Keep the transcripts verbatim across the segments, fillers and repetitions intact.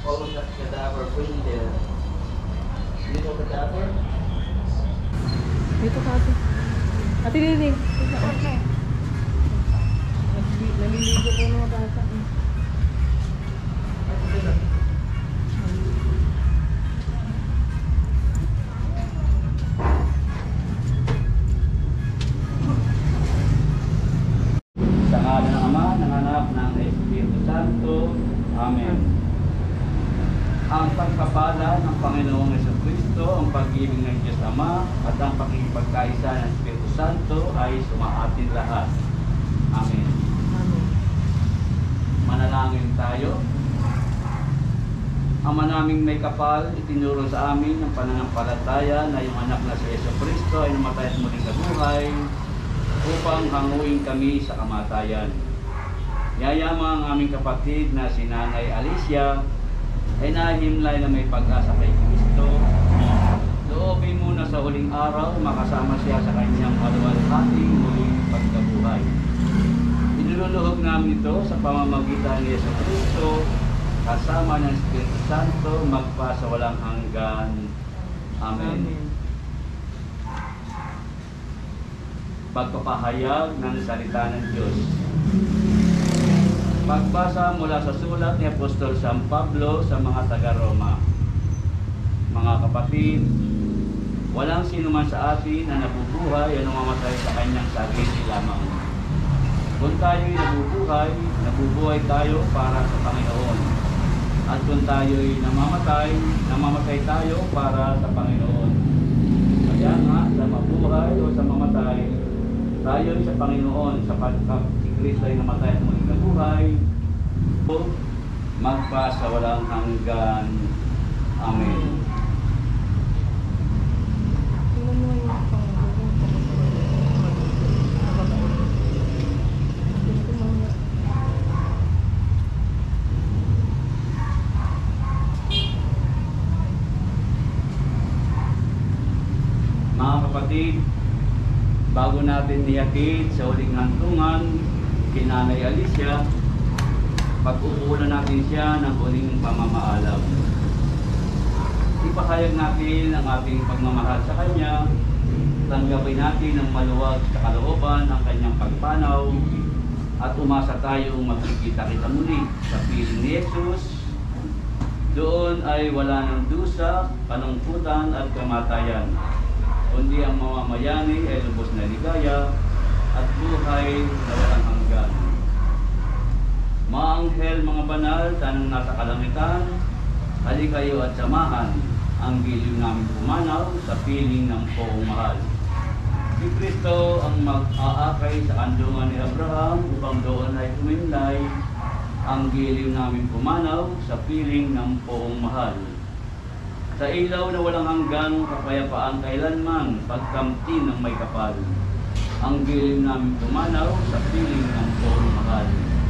All of that cadaver bring there. Little cadaver? Dito ka ate. Ate Liling. Okay. Naliligo po mga bata. Sa ngala ng Ama, ng Anak, ng Espiritu Santo. Amen. Ang pagpapala ng Panginoong Jesucristo, ang pag-ibig ng Diyos Ama, at ang pakikipagkaisa ng Espiritu Santo ay sumaatin lahat. Amen. Amen. Manalangin tayo. Ama naming may kapal, itinuro sa amin ng pananampalataya na yung anak na si Jesucristo ay namatay at muling nabuhay upang hanguin kami sa kamatayan. Yayama ang aming kapatid na si Nanay Alicia ay nahimlay na may pag-asa kay Kristo. Loobin mo na sa huling araw makasama siya sa kanyang maluwalhating muling pagkabuhay. Iniluluhog namin ito sa pamamagitan ni Jesucristo kasama ng Espiritu Santo magpa sa walang hanggan. Amen. Amen. Pagpapahayag ng salita ng Diyos. Pagbasa mula sa sulat ni Apostol San Pablo sa mga taga-Roma. Mga kapatid, walang sino man sa atin na nabubuhay o namamatay sa kanyang sarili lamang. Kung tayo'y nabubuhay, nabubuhay tayo para sa Panginoon. At kung tayo'y namamatay, namamatay tayo para sa Panginoon. Kaya nga, sa mabuhay o sa mamatay, tayo'y sa Panginoon, sapagkat si Kristo ay namatay at muling nabuhay, o magpa sa walang hanggan. Amen. Tingnan mo yung pangagawin ko. Mga kapatid, bago natin niyakit sa huling hantungan, kay Nanay Alicia, pag-uulan natin siya ng huling pamamaalam. Ipahayag natin ang ating pagmamahal sa Kanya, tanggapin natin ng maluwag sa kalooban ang Kanyang pagpanaw, at umasa tayong magkikita-kita muli sa piling ni Jesus. Doon ay wala ng dusa, kalungkutan at kamatayan, kundi ang mamamayani ay lubos na ligaya at buhay na walang hanggan. Mga anghel, mga banal, tanang nasa kalangitan, hali kayo at samahan ang giliw namin pumanaw sa piling ng poong mahal. Si Kristo ang mag-aakay sa kandungan ni Abraham upang doon ay tumimlay ang giliw namin pumanaw sa piling ng poong mahal. Sa ilaw na walang hanggang kapayapaan kailanman, pagkamti ng may kapal, ang giliw namin pumanaw sa piling ng poong mahal.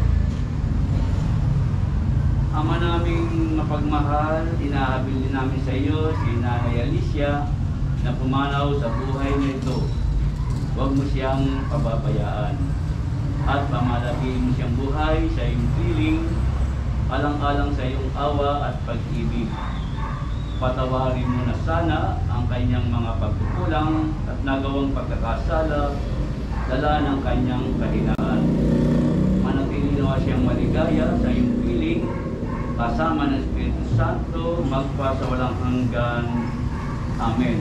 Ama naming mapagmahal, inahabil din namin sa iyo si Nanay Alicia na pumanaw sa buhay nito. Huwag mo siyang pababayaan at pamalaki mo siyang buhay sa iyong piling, alang-alang sa iyong awa at pag-ibig. Patawarin mo na sana ang kanyang mga pagkukulang at nagawang pagkakasala, dala ng kanyang kahinaan. Manatili nawa siyang maligaya sa iyong piling, kasama ng Espiritu Santo, magpa sa walang hanggan. Amen.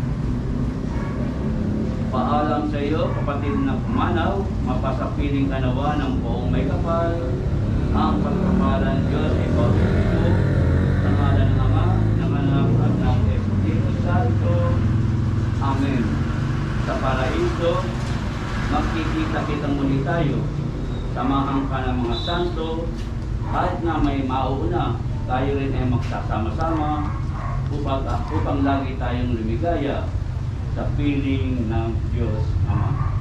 Paalam sa iyo, kapatid na pumanaw, mapasapiling kanawa ng buong may kapal, ang pagpapalan ng Diyos ay pagpapito, sa ngalan ng Ama, ng Anak, at ng Espiritu Santo. Amen. Sa paraiso, magkikita-kitang muli tayo. Samahan ka ng mga santo, kahit na may mauuna, tayo rin ay magsasama-sama upang, upang lagi tayong lumigaya sa piling ng Diyos Ama.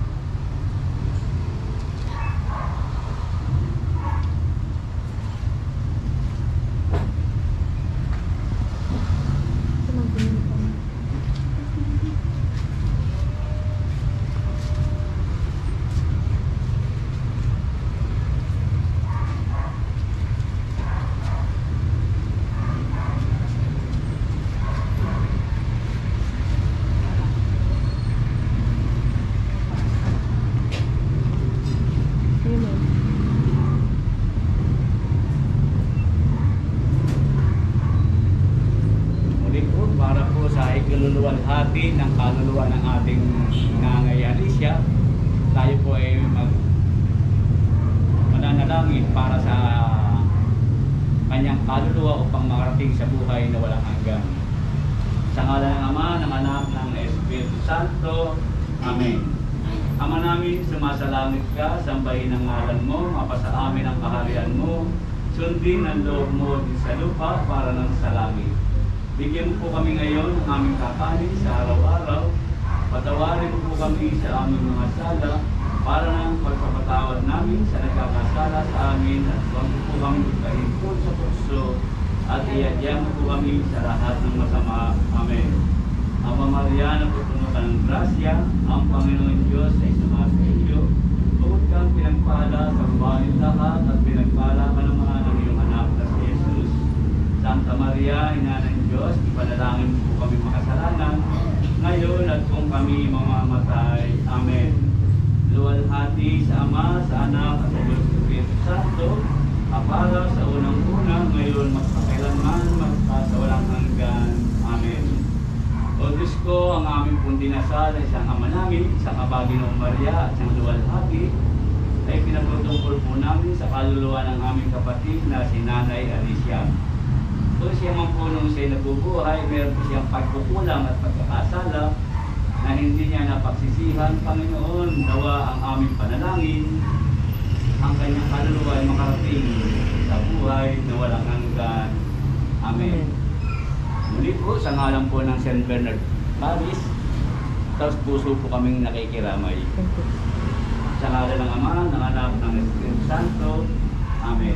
luwalhati ng kaluluwa ng ating Nanay Alicia, tayo po ay mag mananalangin para sa kanyang kaluluwa upang makarating sa buhay na walang hanggan. Sa ngalan ng Ama, ng Anak, ng Espiritu Santo. Amen. Ama namin, sumasalangit ka, sambahin ang ngalan mo, mapasa amin ang kaharian mo, sundin ang loob mo din sa lupa para ng sa langit. Bigyan mo po kami ngayon ng aming kakanin sa araw-araw, patawarin mo po kami sa aming mga sala, para ng pagpapatawad namin sa nagkakasala sa amin, at huwag mo po kami magkahimpon sa puso, at iadya mo po kami sa lahat ng masama. Amen. Aba Maria, napupuno ka ng grasya, ang Panginoon Diyos ay sumasa iyo. Bukod kang pinagpala sa babaeng lahat, at pinagpala ka naman ng iyong anak na si Jesus. Santa Maria, Ina ng Diyos, ipanalangin mo po kami makasalanan, ngayon at kung kami mamamatay. Amen. Luwalhati sa Ama, sa Anak, at sa Espiritu Santo, apara sa unang-una, ngayon, magpakailanman, magpasawalang hanggan. Amen. O Diyos ko, ang aming pong dinasal ay isang Ama namin, isang Kabaginoong Maria at isang luwalhati, ay pinagtutungkol po namin sa kaluluwa ng aming kapatid na si Nanay Alicia. Kung siya man po nung siya nabubuhay, meron po siyang pagkukulang at pagkakasala na hindi niya napagsisihan. Panginoon, dawa ang aming panalangin, ang kanyang kaluluwa ay makarating sa buhay na walang hanggan. Amen. Muli po, sa ngalan po ng Saint Bernard Paris, tapos puso po kaming nakikiramay. Sa ngalan ng Ama, ng Anak, ng Espiritu Santo. Amen.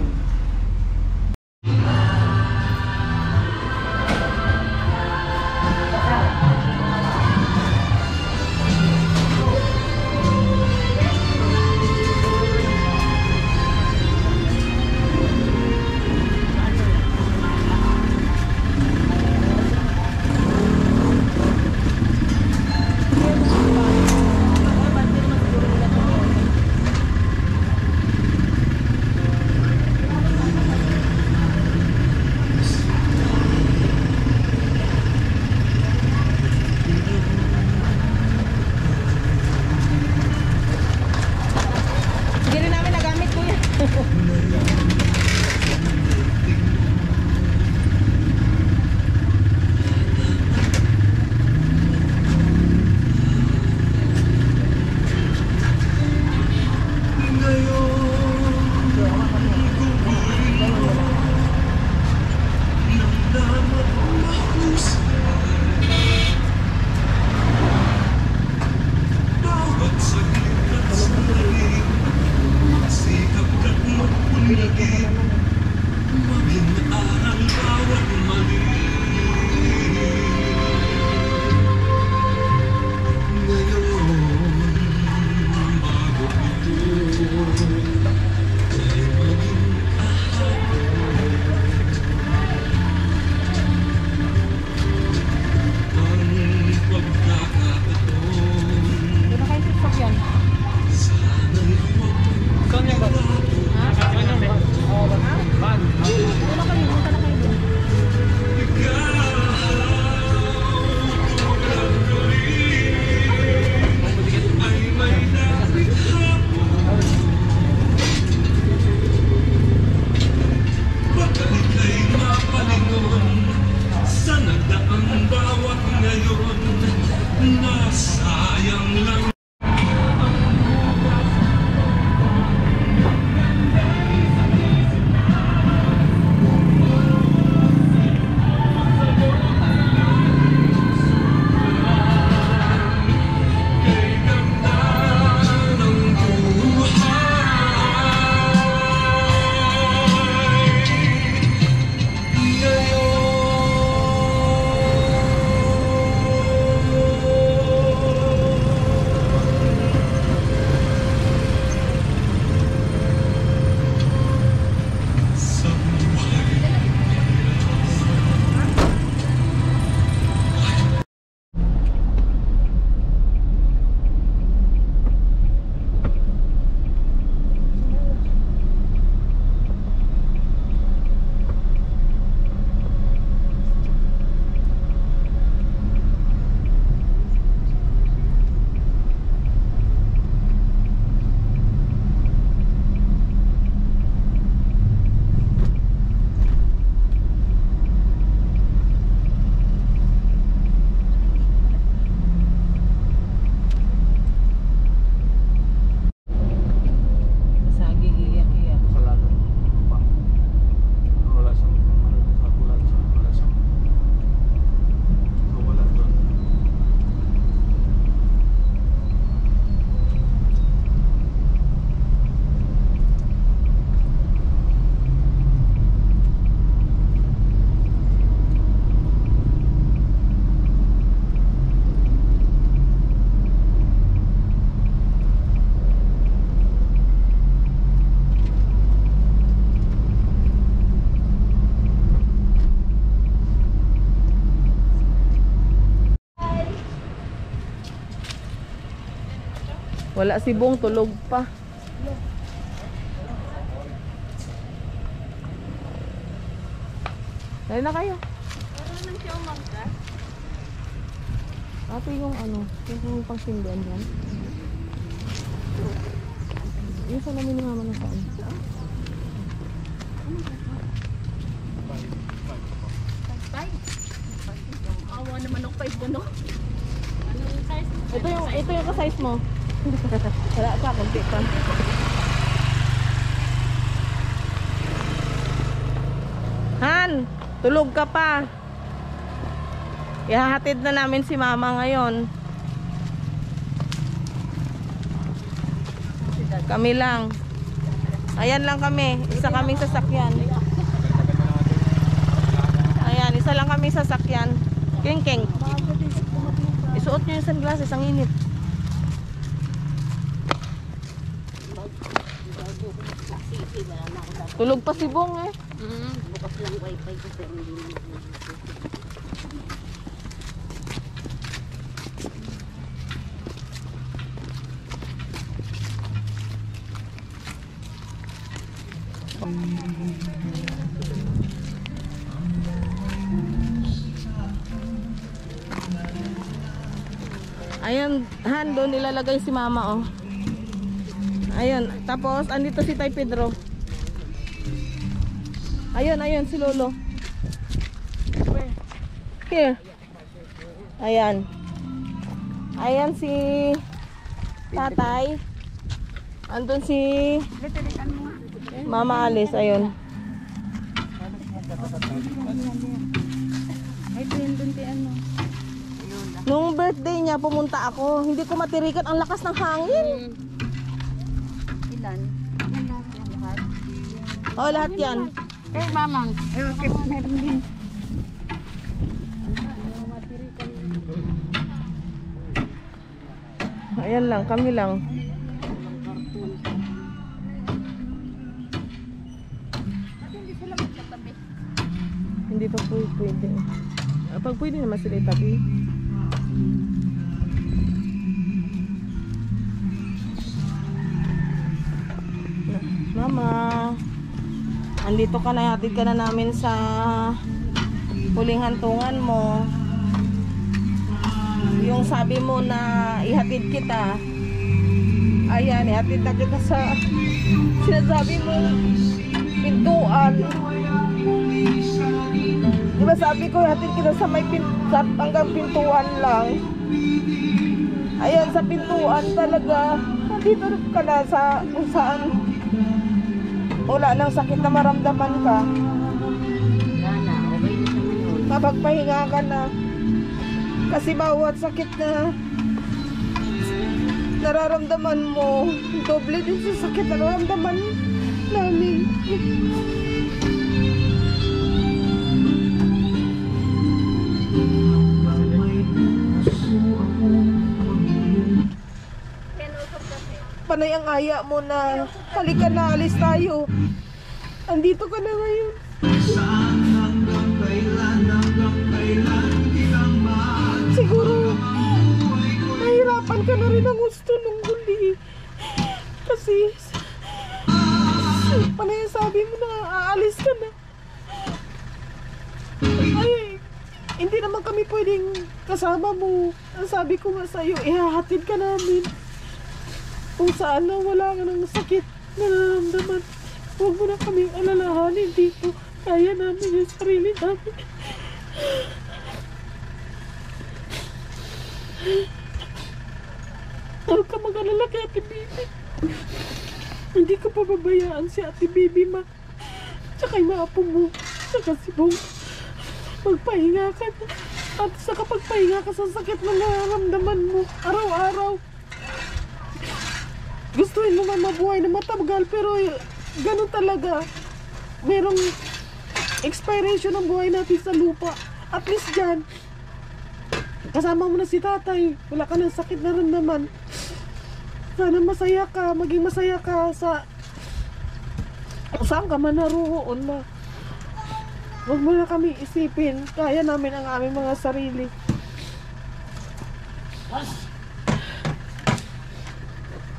Wala si Bong, tulog pa. Dali na kayo. Ate yung ano, yung pang sindihan yan. Yung sa namin ni mama na saan? Awa naman ako pa ipuno. Anong size mo? Ito yung, ito yung ka-size mo. Wala pa, kunti pa. Han, tulog ka pa. Ihahatid na namin si mama ngayon. Kami lang. Ayan lang kami. Isa kaming sasakyan. Ayan, isa lang kami sasakyan. King King. Isuot nyo yung sunglasses, ang init. Tulog pa si Bong eh. Mm, bukas lang wifi ko pero hindi naman. Ayan, Han, doon nilalagay si mama oh. Ayun, tapos andito si Tay Pedro. Ayun, ayun si Lolo. Here. Ayan. Ayan si Tatay. Andun si Mama Alice, ayun. Ay, din dun ti ano. Nung birthday niya, pumunta ako. Hindi ko matirikan ang lakas ng hangin. Ilan? Ilan lahat yan lahat? Oh, lahat yan. Eh, mamang. Eh, okay, meron din. Ayan lang, kami lang. Hindi pa po pwede. Ah, pag pwede naman sila itabi. Mama, andito ka na, hatid ka na namin sa huling hantungan mo. Yung sabi mo na ihatid kita, ayan, ihatid na kita sa sinasabi mo pintuan. Diba sabi ko ihatid kita sa may pin, sa, hanggang pintuan lang. Ayan, sa pintuan talaga. Nandito ka na sa kung saan wala nang sakit na maramdaman ka. Wala na, okay na sa ngayon. Mapagpahinga ka na. Kasi bawat sakit na nararamdaman mo, doble din sa sakit na nararamdaman namin. Panay ang aya mo na halika na, alis tayo. Andito ka na ngayon. Siguro nahirapan ka na rin ang gusto nung huli. Kasi panay sabi mo na aalis ka na. Ay, hindi naman kami pwedeng kasama mo. Ang sabi ko nga sa'yo, ihahatid ka namin. Kung saan na wala ka ng sakit na nararamdaman, huwag mo na kaming alalahanin dito. Kaya namin yung sarili namin. Huwag ka mag-alala kay Ate Bibi. Hindi ko pababayaan si Ate Bibi, ma. Tsaka yung mga apo mo. Tsaka si Bong. Magpahinga ka na. At sa kapag pahinga ka sa sakit na nararamdaman mo araw-araw. Gustuin mo man mabuhay na matagal, pero ganun talaga. Merong expiration ng buhay natin sa lupa. At least dyan, kasama mo na si tatay. Wala ka ng sakit na ramdaman. Sana masaya ka, maging masaya ka sa saan ka man naroon na. Huwag mo na kami isipin. Kaya namin ang aming mga sarili.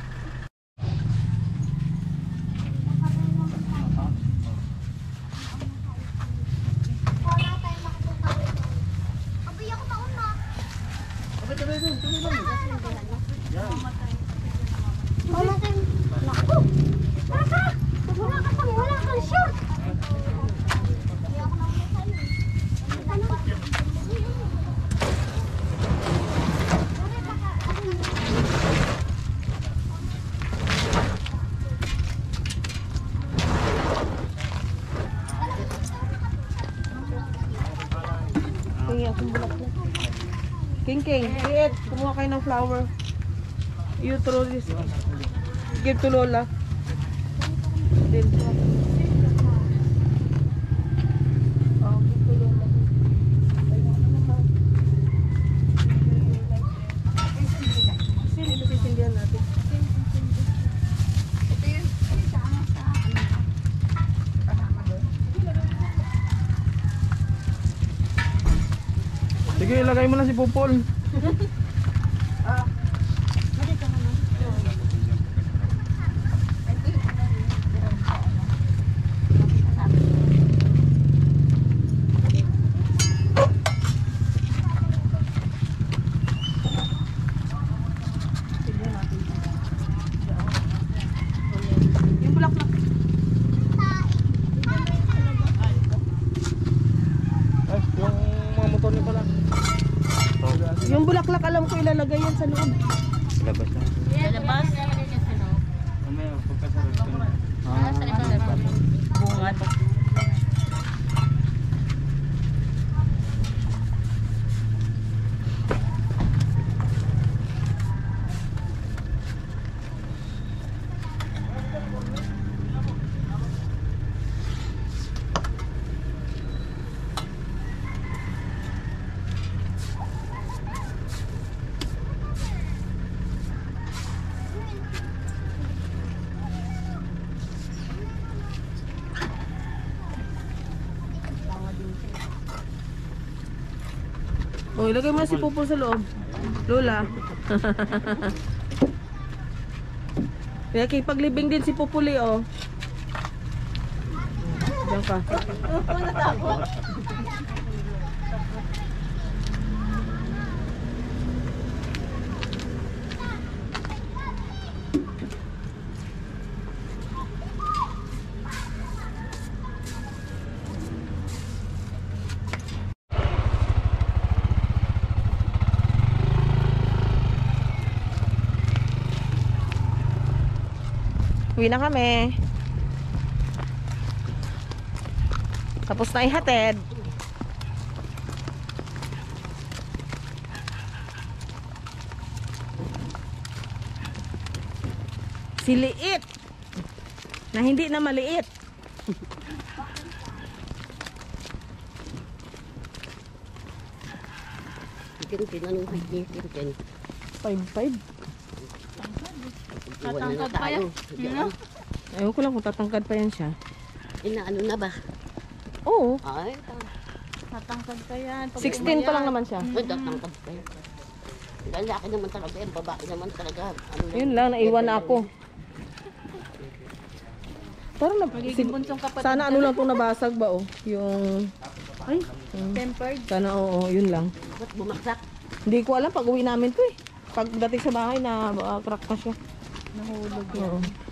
Hingi akong bulaklak. King King, Kiet, kumuha kayo ng flower. You throw this. Give to Lola. Then, oh, give to Lola. Sino ito sisindihan natin? Sige, ilagay mo na si Pupol. Yung bulaklak. Ay, yung mga motor niya pala. Yung bulaklak alam ko ilalagay yan sa loob. Labas na. Lalabas. Mamaya, pagkasarap ka na. Ah, sa likod. Bungad. Oh, ilagay mo na si Pupol sa loob. Lola. Kaya kipaglibing din si Pupuli, oh. Diyan ka. Uwi na kami. Tapos na ihatid. Si liit. Na hindi na maliit. Tin-tin, anong height niya? Tin-tin. five five. Iwan na na Tatangkad pa tayo. yan. Diyan. Ayaw ko lang kung tatangkad pa yan siya. Inaano na ba? Oo. Ay, Tatangkad pa yan. Pag sixteen pa lang naman siya. ay, tatangkad pa yun. Lalaki naman talaga yan, babae naman talaga. Ano lang, Yun lang, naiwan na ako. Parang na, Magiging si- bunsong kapatid. sana ano lang itong nabasag ba, oh. Yung, Ay, tempered. sana oo, yun lang. ba't bumaksak? Hindi ko alam, pag uwi namin to eh. Pagdating sa bahay na uh, crack pa siya. Nahulog. Oo.